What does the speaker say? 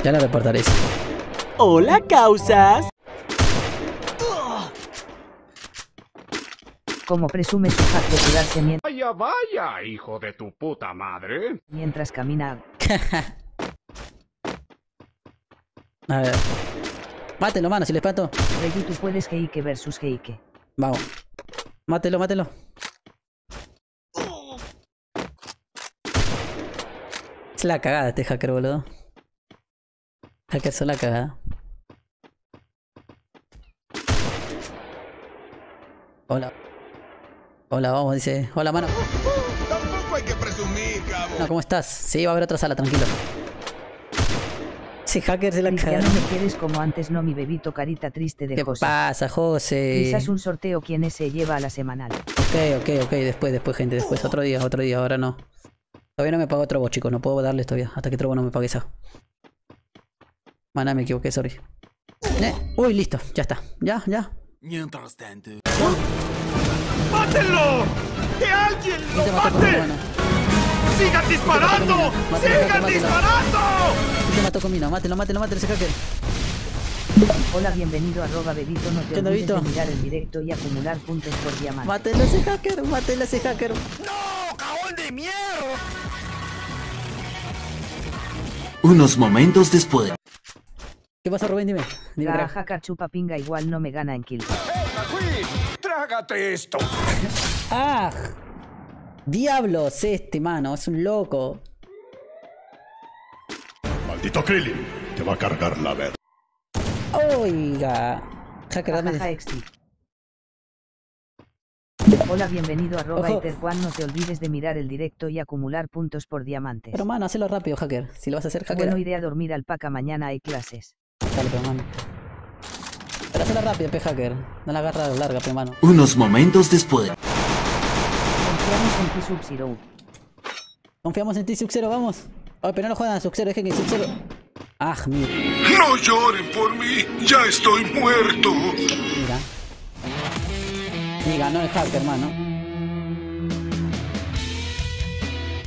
Ya lo reportaré. Hola, causas. Como presume su hack de curarse Vaya, vaya, hijo de tu puta madre. mientras camina. A ver. Mátelo, mano, si le pato. Reggie, tú puedes Heike versus Heike. Vamos. Mátelo, mátelo. Es la cagada este hacker, boludo. Hacker son la cagada. Hola. Hola, vamos, dice. Hola, mano. Tampoco hay que presumir, cabrón. No, ¿cómo estás? Sí, va a haber otra sala, tranquilo. Ese hacker se la Rick, ya cagada. no me quieres como antes, no, mi bebito, carita triste de ¿Qué José. pasa, José? Quizás un sorteo quien se lleva a la semanal. Ok, después, gente, después. Otro día, ahora no. Todavía no me pago otro bot, chicos, no puedo darles todavía, hasta que Trobo no me pague esa. Maná, me equivoqué, sorry. Uy, listo, ya está. Ya. Mientras tanto. ¡Mátenlo! ¡Que alguien ¿Quién lo te mató con mate! mi mano? ¡Sigan disparando! Mátelo, ¡Sigan mátelo. disparando! ¿Quién te mató con mi mano? Mátelo, ese hacker. Hola, bienvenido a Bebito, no te ¿Qué onda, olvides de Bebito? mirar el directo y acumular puntos por diamante. Mátelo ese hacker. ¡No, cagón de mierda! Unos momentos después. ¿Qué pasa, Rubén? Dime, La crack. hacker chupa pinga igual no me gana en kill. ¡Trágate esto! ¡Ah! Diablos, mano, es un loco. Maldito Krillin, te va a cargar la verga. Oiga. Hacker, dame. Jajaja, exti. Hola, bienvenido a Ojo. Ether1, no te olvides de mirar el directo y acumular puntos por diamantes. Pero, mano, hazlo rápido, hacker. Si lo vas a hacer, hacker. Bueno, iré a dormir alpaca, mañana hay clases. Dale, pero, mano. Pero hazlo rápido, hacker. No la agarra larga, mano. Unos momentos después. Confiamos en ti, Sub-Zero. Confiamos en ti, Sub-Zero, vamos. Ay, pero no lo juegan a Sub-Zero, dejen que Sub-Zero. Ah, mira. No lloren por mí, ya estoy muerto. Mira. Y ganó el hacker, mano.